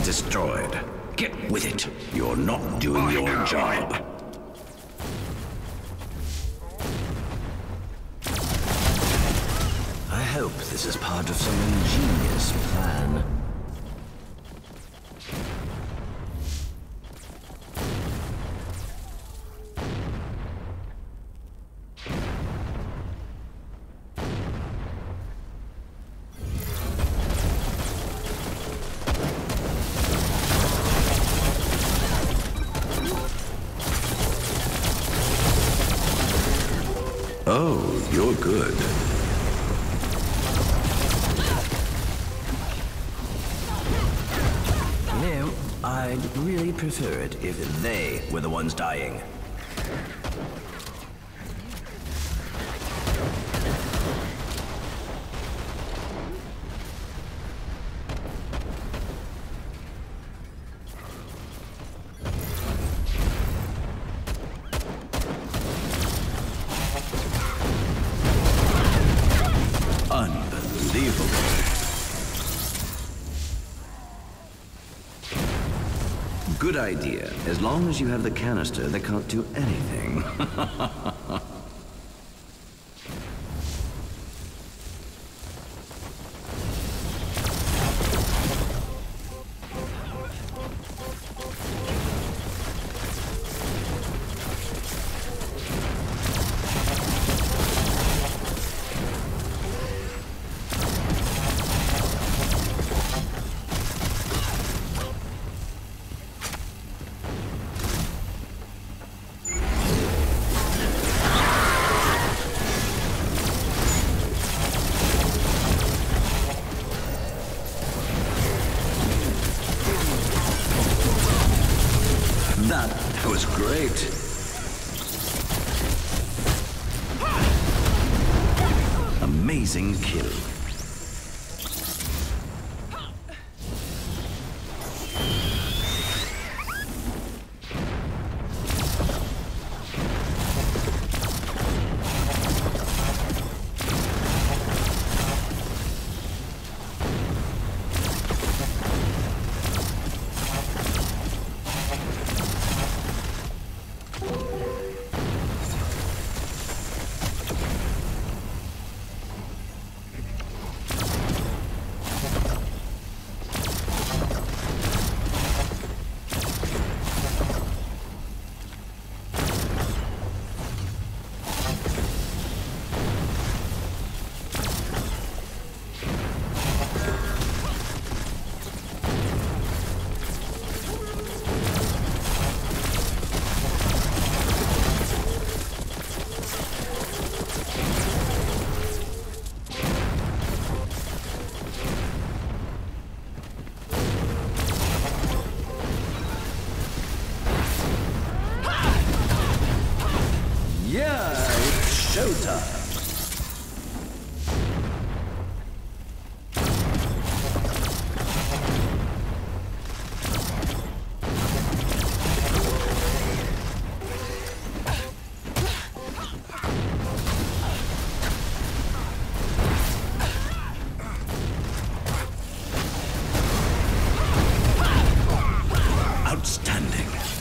destroyed. Get with it. You're not doing your job. I hope this is part of some ingenious plan. Oh, you're good. You know, I'd really prefer it if they were the ones dying. Unbelievable. Good idea. As long as you have the canister, they can't do anything. That was great. Amazing kill. Yeah, it's showtime. Outstanding.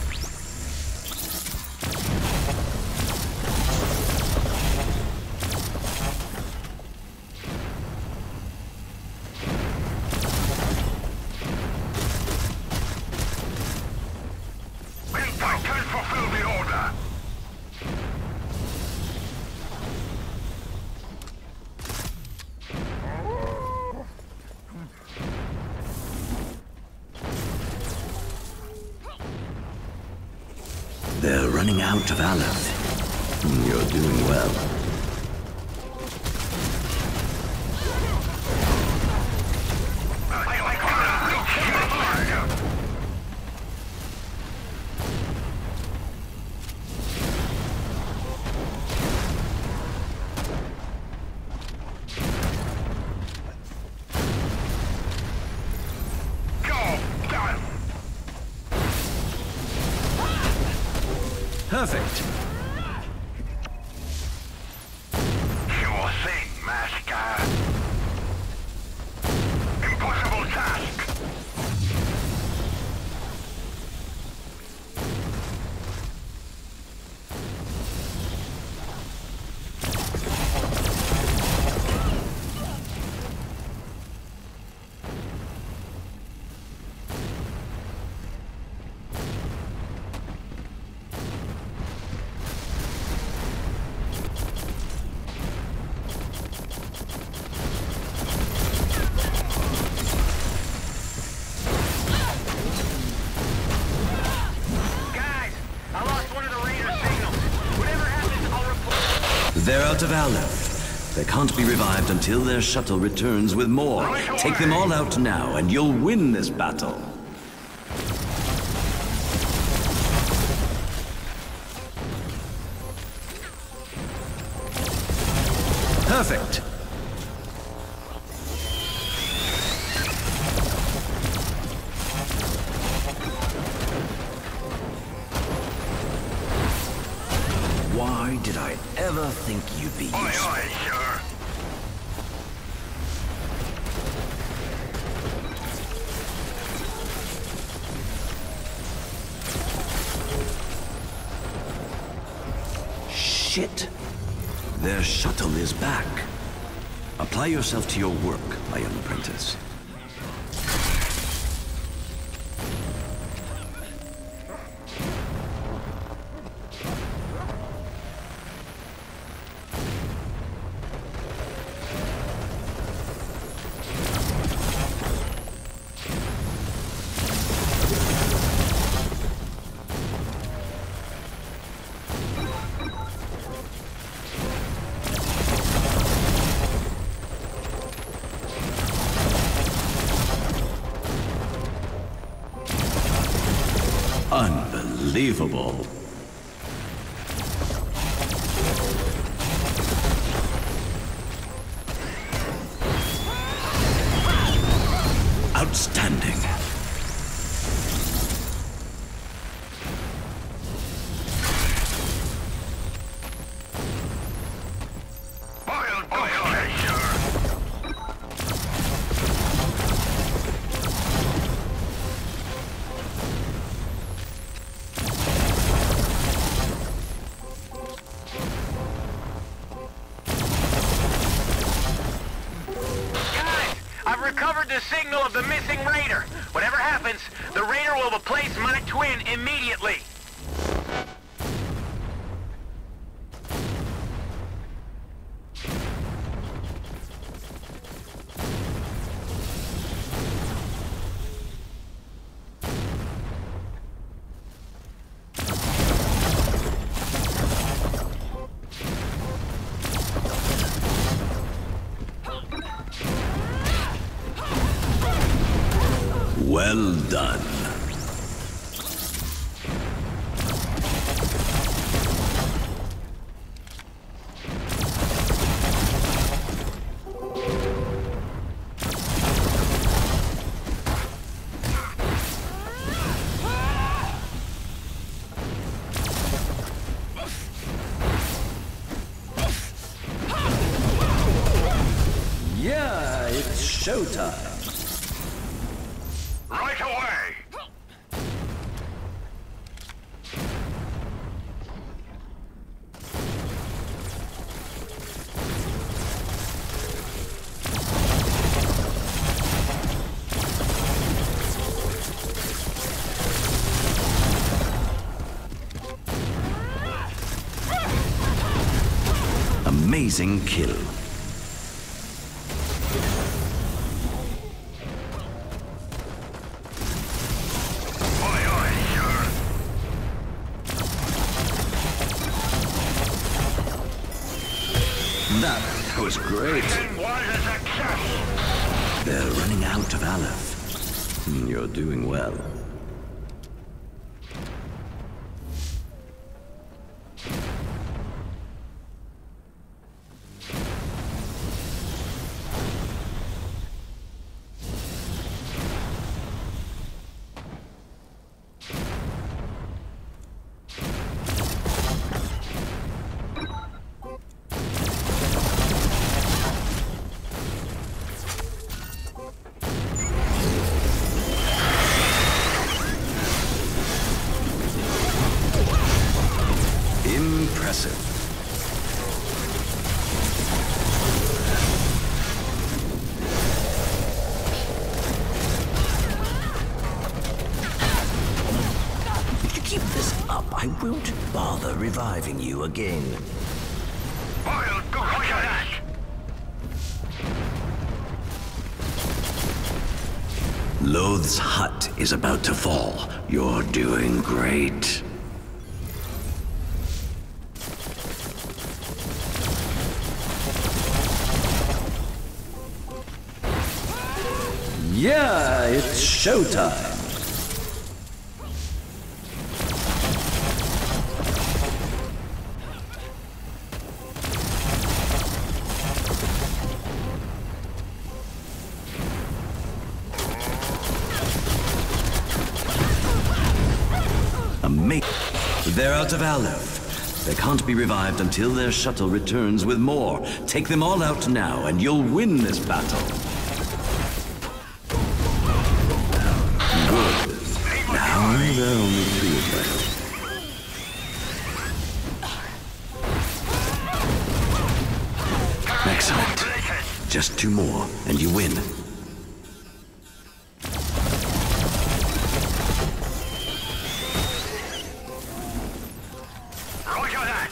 They're running out of Aleph. You're doing well. Perfect. Sure thing, Master. Impossible task. They're out of Aleph. They can't be revived until their shuttle returns with more. Take them all out now, and you'll win this battle. Perfect. Why did I ever think you'd be useful? Aye, aye, sir. Shit. Their shuttle is back. Apply yourself to your work, my young apprentice. Unbelievable. Outstanding. I've recovered the signal of the missing raider. Whatever happens, the raider will replace my twin immediately. Well done. Yeah, it's showtime. Right away! Amazing kill. That was great. It was a success! They're running out of Aleph. You're doing well. Impressive. If you keep this up, I won't bother reviving you again. I'll go for that! Loth's hut is about to fall. You're doing great. Yeah, it's showtime. Amazing. They're out of Aleph. They can't be revived until their shuttle returns with more. Take them all out now, and you'll win this battle. Good. Now there are only 3 of them. Excellent. Just 2 more, and you win. Roger that.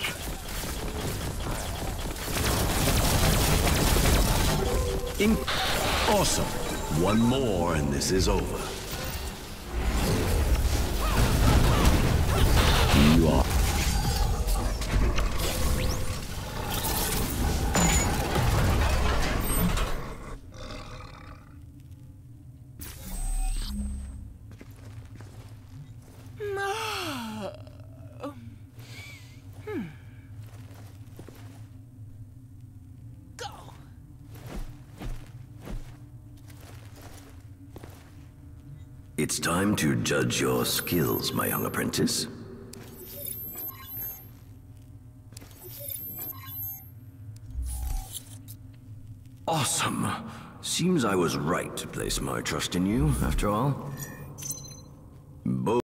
Awesome. 1 more, and this is over. You are... It's time to judge your skills, my young apprentice. Awesome. Seems I was right to place my trust in you, after all. Both